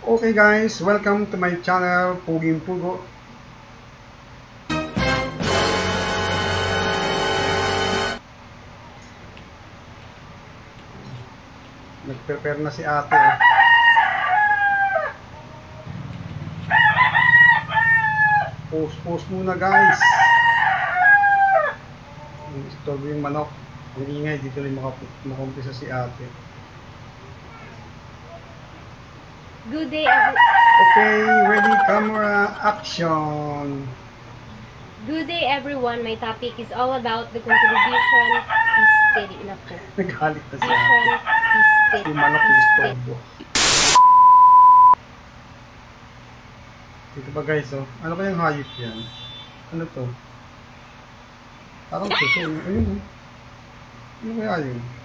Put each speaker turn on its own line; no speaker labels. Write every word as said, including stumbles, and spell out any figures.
Okay guys, welcome to my channel, Poging Pugo. Nag-prepare na si ate. Oh. Pause, pause muna guys. Istorbo yung manok. Ang ingay, dito rin makakumpisa si ate.
Good day, everyone.
Okay, ready, camera, action.
Good day, everyone. My topic is all about the contribution. Please steady enough to.
Nagalit na si ate.
Please steady.
Yung manok yung istorbo. Dito ba guys, oh? Ano kayang hayop yan? Ano to? Parang suso. Ayun, oh. Ano kaya yun?